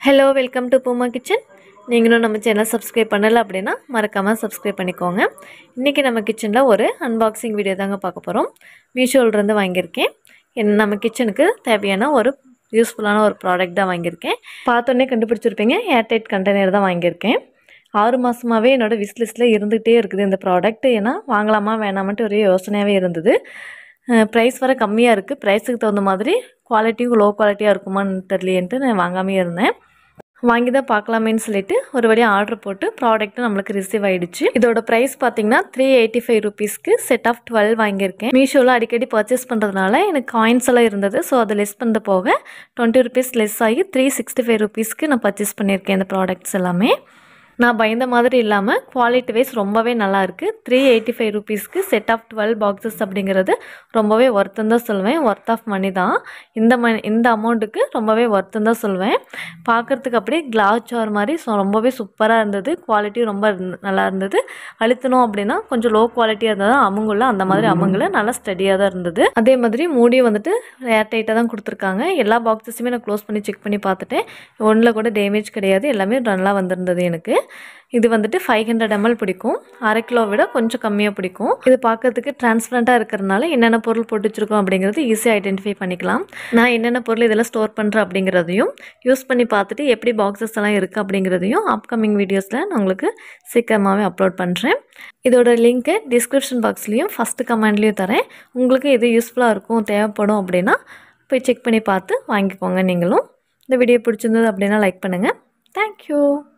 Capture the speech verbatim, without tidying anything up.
Hello, welcome to Meesho Kitchen. நீங்களும் நம்ம சேனலை சப்ஸ்கிரைப் பண்ணல அப்படினா மறக்காம சப்ஸ்கிரைப் பண்ணிக்கோங்க. இன்னைக்கு நம்ம கிச்சன்ல ஒரு அன்பாக்சிங் வீடியோ தாங்க பார்க்க போறோம். மீஷோல இருந்து வாங்கி இருக்கேன். நம்ம கிச்சனுக்கு தேவையான ஒரு யூஸ்ஃபுல்லான ஒரு ப்ராடக்ட் தான் வாங்கி இருக்கேன். பார்த்தோனே கண்டுபிடிச்சிருப்பீங்க, ஏர் டைட் கண்டெய்னர் தான் வாங்கி இருக்கேன். ஆறு மாசமாவே என்னோட விஷ் லிஸ்ட்ல இருந்துட்டே இருக்குது இந்த ப்ராடக்ட். ஏனா வாங்கலாமா வேணாமான்னு ஒரே யோசனையாவே இருந்தது. பிரைஸ் வர கம்மியா இருக்கு. பிரைஸ்க்கு தகுந்த மாதிரி குவாலிட்டியும் லோ குவாலிட்டியா இருக்குமான்னு தெரியலன்ட்டு நான் வாங்காம இருந்தேன். வாங்கி தான் பார்க்கலாமேன்னு சொல்லிட்டு ஒரு வழியா ஆர்டர் போட்டு ப்ராடக்ட் நம்மளுக்கு ரிசீவ் ஆயிடுச்சு. இதோட பிரைஸ் பார்த்தீங்கன்னா த்ரீ எயிட்டி ஃபைவ் ருபீஸ்க்கு செட் ஆஃப் டுவெல் வாங்கியிருக்கேன். மீஷோவில் அடிக்கடி பர்ச்சேஸ் பண்ணுறதுனால எனக்கு காயின்ஸ் எல்லாம் இருந்தது. ஸோ அதை லெஸ் பண்ண போக டுவெண்ட்டி ருபீஸ் லெஸ் ஆகி த்ரீ சிக்ஸ்டி ஃபைவ் ருபீஸ்க்கு நான் பர்ச்சேஸ் பண்ணியிருக்கேன் இந்த ப்ராடக்ட்ஸ் எல்லாமே. நான் பயந்த மாதிரி இல்லாமல் குவாலிட்டி வைஸ் ரொம்பவே நல்லாயிருக்கு. த்ரீ எயிட்டி ஃபைவ் ருபீஸ்க்கு செட் ஆஃப் டுவெல் பாக்ஸஸ் அப்படிங்கிறது ரொம்பவே ஒர்த்துன்னு தான் சொல்லுவேன். ஒர்த் ஆஃப் மணி தான். இந்த மணி இந்த அமௌண்ட்டுக்கு ரொம்பவே ஒர்த்துன்னு தான் சொல்லுவேன். பார்க்குறதுக்கு அப்படியே கிளாஸ் ஜார் மாதிரி ஸோ ரொம்பவே சூப்பராக இருந்தது. குவாலிட்டி ரொம்ப நல்லா இருந்தது. அழுத்தணும் அப்படின்னா கொஞ்சம் லோ குவாலிட்டியாக இருந்தால் தான் அமுங்குள்ள, அந்த மாதிரி அமுங்குல நல்லா ஸ்டடியாக தான் இருந்தது. அதே மாதிரி மூடியும் வந்துட்டு ஏர் டைட்டாக தான் கொடுத்துருக்காங்க. எல்லா பாக்ஸஸுமே நான் க்ளோஸ் பண்ணி செக் பண்ணி பார்த்துட்டேன். ஒன்றில் கூட டேமேஜ் கிடையாது. எல்லாமே நல்லா வந்திருந்தது எனக்கு. இது வந்துட்டு ஃபைவ் ஹண்ட்ரட் எம்எல் பிடிக்கும். அரை கிலோ விட கொஞ்சம் கம்மியாக பிடிக்கும். இது பார்க்கறதுக்கு டிரான்ஸ்பரண்ட்டாக இருக்கிறதுனால என்னென்ன பொருள் போட்டு வச்சிருக்கோம் அப்படிங்கிறது ஈஸியாக ஐடென்டிஃபை பண்ணிக்கலாம். நான் என்னென்ன பொருள் இதெல்லாம் ஸ்டோர் பண்ணுறேன் அப்படிங்கிறதையும் யூஸ் பண்ணி பார்த்துட்டு எப்படி பாக்ஸஸ் எல்லாம் இருக்குது அப்படிங்கிறதையும் அப்கமிங் வீடியோஸில் நான் உங்களுக்கு சீக்கிரமாகவே அப்லோட் பண்ணுறேன். இதோட லிங்க்கை டிஸ்கிரிப்ஷன் பாக்ஸ்லேயும் ஃபஸ்ட்டு கமெண்ட்லேயும் தரேன். உங்களுக்கு எது யூஸ்ஃபுல்லாக இருக்கும் தேவைப்படும் அப்படின்னா போய் செக் பண்ணி பார்த்து வாங்கிக்கோங்க. நீங்களும் இந்த வீடியோ பிடிச்சிருந்தது அப்படின்னா லைக் பண்ணுங்கள். தேங்க்யூ.